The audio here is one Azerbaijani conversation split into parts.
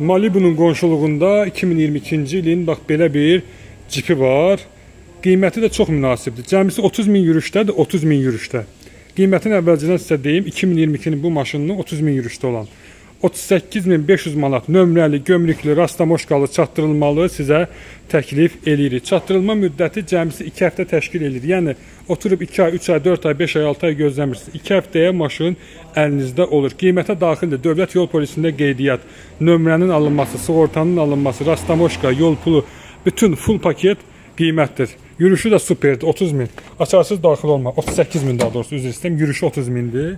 Malibu'nun qonşuluğunda 2022-ci ilin bax belə bir cipi var. Qiyməti də çox münasibdir. Cəmisi 30.000 yürüşdədir, 30.000 yürüşdə. Qiymətini əvvəlcədən sizə deyim, 2022-nin bu maşınının 30.000 yürüşdə olan 38.500 manat nömrəli, gömrüklü, rastamoşkalı çatdırılmalı sizə təklif eləyirik. Çatdırılma müddəti cəmisi 2 həftə təşkil edir. Yəni, oturub 2 ay, 3 ay, 4 ay, 5 ay, 6 ay gözləmirsiniz. 2 həftəyə maşın əlinizdə olur. Qiymətə daxildir. Dövlət yol polisində qeydiyyat, nömrənin alınması, sığortanın alınması, rastamoşka, yol pulu, bütün full paket qiymətdir. Yürüşü də superdir, 30.000. Açarsız daxil olma, 38.000 daha doğrusu, üzr istəyirəm. Yürüşü 30.000-dir.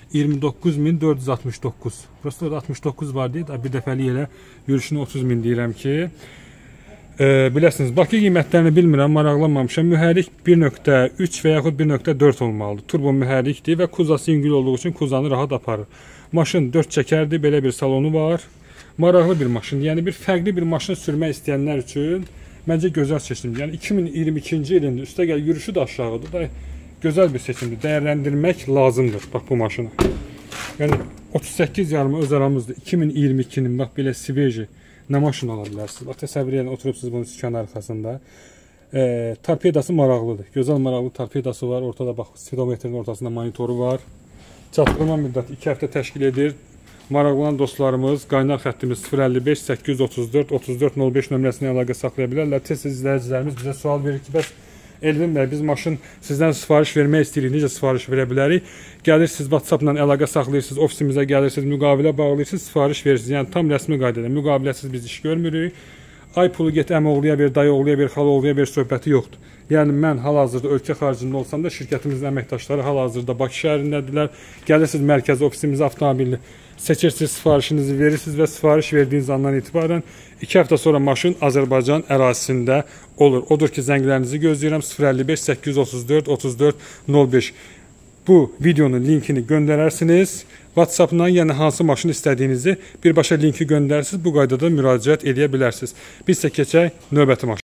29.469. Burası da 69 var deyil. Bir dəfəlik elə yürüşünü 30.000 deyirəm ki. Biləsiniz, Bakı qiymətlərini bilmirəm, maraqlanmamışam. Mühərrik 1.3 və yaxud 1.4 olmalıdır. Turbo mühərrikdir və kuzası yüngül olduğu üçün kuzanı rahat aparır. Maşın 4 çəkərdir, belə bir salonu var. Maraqlı bir maşın, yəni bir fərqli bir maşın sürmək istəyənlər üçün məncə gözəl seçimdir. Yəni 2022-ci ilində üstə gəl yürüşü də aşağıdır da gözəl bir seçimdir. Dəyərləndirmək lazımdır bax bu maşını. Yəni 38 yarımı öz aramızdır. 2022-nin bax belə Sveji nə maşın ola bilərsiniz? Bax təsəvvür edin, oturubsuz bunun sükan arxasında. Torpedası maraqlıdır. Gözəl maraqlı torpedası var. Ortada bax speedometrin ortasında monitoru var. Çatdırma müddəti 2 həftə təşkil edir. Maraqlanan dostlarımız qaynaq xəttimiz 055 834 3405 nömrəsinə əlaqə saxlaya bilərlər. Tez-tez izləyicilərimiz bizə sual verir ki, bəs Elvin bəy, biz maşın sizdən sifariş vermək istəyirik, necə sifariş verə bilərik? Gəlirsiniz, WhatsApp-la əlaqə saxlayırsınız, ofisimizə gəlirsiniz, müqavilə bağlayırsınız, sifariş verirsiniz. Yəni tam rəsmi qaydada, müqaviləsiz biz iş görmürük. Ay pulu get əmi-oğluya ver, dayı-oğluya ver, xala-oğluya ver söhbəti yoxdur. Yəni mən hal-hazırda ölkə xaricində olsam da şirkətimizin əməkdaşları hal-hazırda Bakı şəhərindədirlər. Gəlirsiniz mərkəzi ofisimizə avtomobilli seçirsiniz, sifarişinizi verirsiniz və sifariş verdiyiniz andan etibarən 2 həftə sonra maşın Azərbaycan ərazisində olur. Odur ki, zənglərinizi gözləyirəm 055 834 34 05. Bu videonun linkini göndərərsiniz. WhatsApp-dan yəni hansı maşın istədiyinizi birbaşa linki göndərirsiniz. Bu qaydada müraciət edə bilərsiniz. Biz isə keçək növbəti maşın.